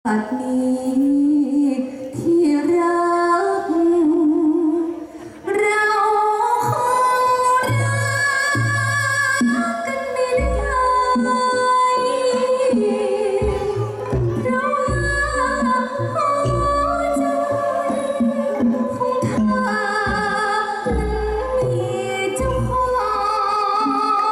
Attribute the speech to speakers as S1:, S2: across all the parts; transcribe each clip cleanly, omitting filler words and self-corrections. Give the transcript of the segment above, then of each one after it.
S1: บัดนี้ที่รักเราคงรักกันไม่ได้เพราะว่าหัวใจของเธอนั้นมีเจ้าของ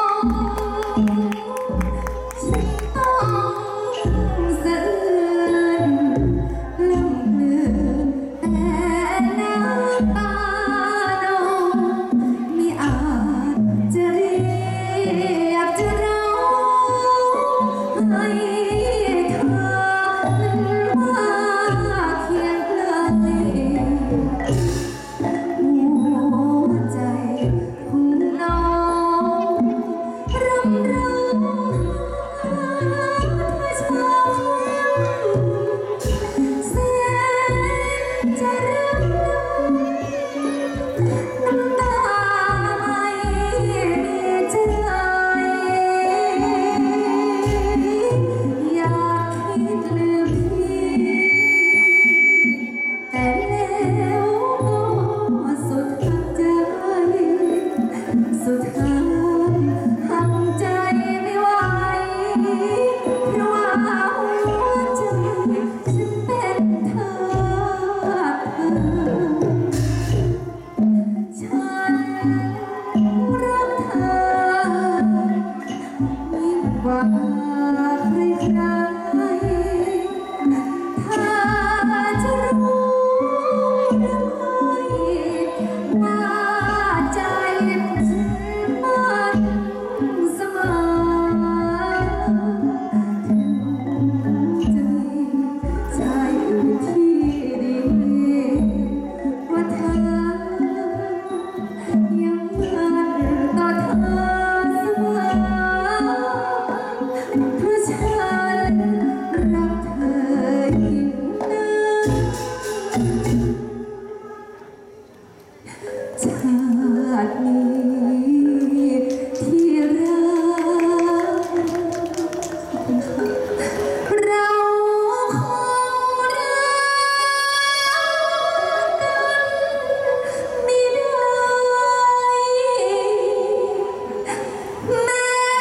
S1: ฉันต้องสะอื้นลำเลือแต่น้ำตาน้องมิอาจจะเรียกจะร้องให้เธอนั้นมาเคียงไกลหัวใจของน้องรำร้องเธอช้ำแสนจะรักน้ำตาไม่มีใจอยากคิดลืมพี่แต่แล้วก็สุดใจสุดท้ายทำใจไม่ไหวเพราะว่าหัวใจฉันเป็นทาสเธอฉันรักเธอยิ่งกว่าใครๆถ้าจะรู้หรือไม่ว่าใจฉันมันเสมอถึงจะมีชายอื่นที่ดีกว่าเธอยังมันต่อเธอเสมอเพราะฉันรักเธอยิ่งนักชาตินี้ที่รักเราคงรักกันไม่ได้แม้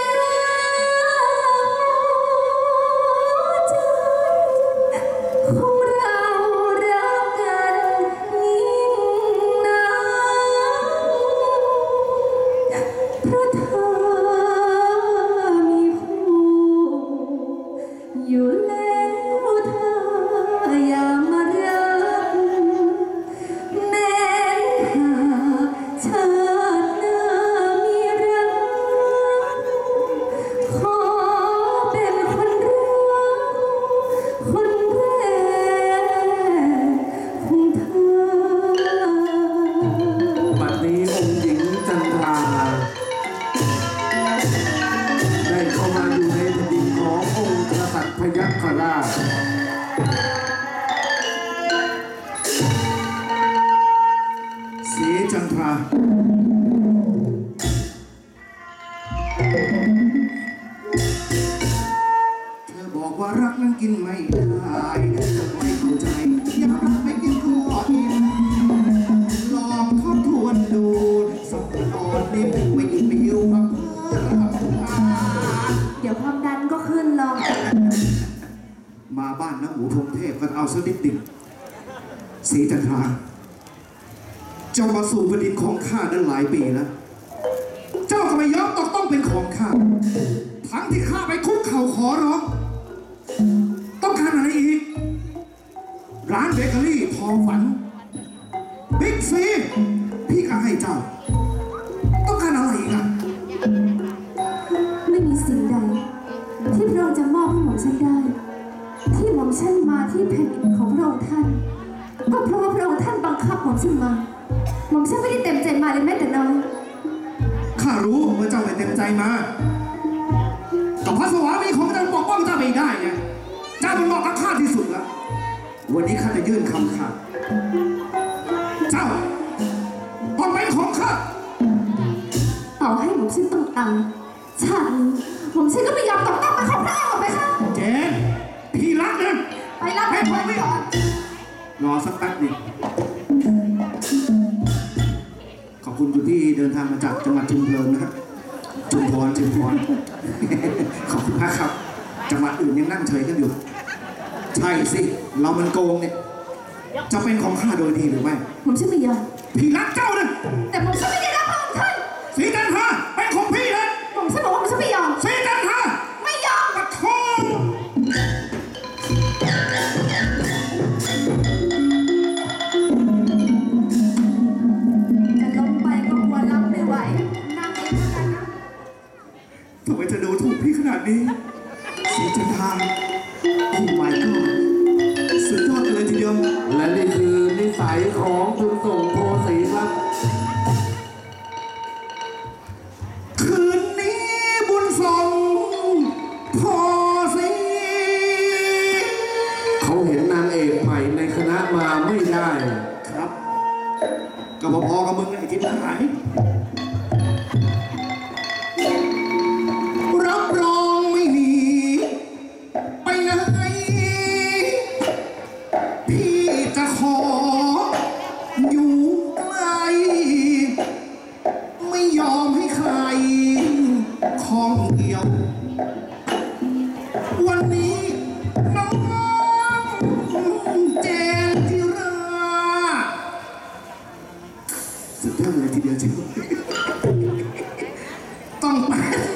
S1: ว่าใจของเรารักกันยิ่งนักเพราะเธอมีคู่อยู่แล้วเธออย่ามารักแม้หากชาติหน้ามีรักขอเป็นคนรักคนแรกของเธอ
S2: บัดนี้องค์หญิงจันทราได้เข้ามาอยู่ในแผ่นดินขององค์กษัตริย์พยัคฆราชศรีจันทราเธอบอกว่ารักนั้นกินไม่ได้เธอไม่เข้าใจอยากรักไม่กินก็อิ่มลองทบทวนดูสักตอนนี้ไม่อิ่มไม่หิวพัก
S1: เดี๋ยวความดันก็ขึ้นหรอก
S2: มาบ้านน้ำหมูพรหมเทพกันเอาสักนิดติดศรีจันทราเจ้ามาสู่แผ่นดินของข้านั้นหลายปีแล้วเจ้าก็ไม่ยอมต้องเป็นของข้าทั้งที่ข้าไปคุกเข่าขอร้องต้องการอะไรอีกร้านเบเกอรี่ทองฝันบิ๊กซีพี่ก็ให้เจ้าต้องการอะไรอีกอ่ะ
S1: ไม่มีสิ่งใดที่พระองค์จะมอบให้หม่อมฉันได้ที่หม่อมฉันมาที่แผ่นดินของพระองค์ท่านก็เพราะว่าพระองค์ท่านบังคับหม่อมฉันมาหม่อมฉันไม่ได้เต็มใจมาเลยแม้แต่น้อย
S2: ข้ารู้ว่าเจ้าไม่เต็มใจมาแต่พระสวามีของเจ้าปกป้องเจ้าไม่ได้ไงเจ้าเป็นเหมาะกับข้าที่สุดแล้ววันนี้ข้าจะยื่นคำขาดเจ้าต้องเป็นของข้า
S1: ต่อให้หม่อมฉันต้องตายชาตินี้หม่อมฉันก็ไม่ยอมตกต้องมาของพระองค์ไปค่ะ
S2: เจนพี่รักนะ
S1: ไปรับให้ผมก่อน
S2: รอสักแป๊บหนึ่งขอบคุณคุณที่เดินทางมาจากจังหวัดชุมพรนะฮะชุมพร ขอบคุณมากครับ จังหวัดอื่นยังนั่งเฉยกันอยู่ ใช่สิ เรามันโกงเนี่ย จะเป็นของข้าโดยดีหรือไม่
S1: ผมชื่อไม่ยอม
S2: พี่รักเจ้านะ
S1: แต่ผมชื่อไม่ได้รับพระองค์ท่าน
S2: สีจันทราเป็นของพี่นะ
S1: ผมชื่อบอกว่าผมชื่อไม่ยอม
S2: สีจันทรา
S1: ไม่ยอม
S2: ปะโถ
S1: จะลงไปก็กลัวรับไม่ไหวนั่งเองแล้วกันนะ
S2: ทำไมเธอดูถูกพี่ขนาดนี้สีจันทราโอ้ my god สุดยอดเลยทีเดียว
S3: และนี่คือนิสัยของคุณส่งโพสีครับ
S2: คืนนี้บุญส่งพอสิ
S3: เขาเห็นนางเอกใหม่ในคณะมาไม่ได้
S2: ครับก็พอๆกับมึงไอ้ที่หายรับรองไม่หนีไปไหนพี่จะขออยู่ใกล้ไม่ยอมให้ใครของเกี่ยว วันนี้น้องเจนจิราสุดยอดเลยทีเดียวจริงต้องแปด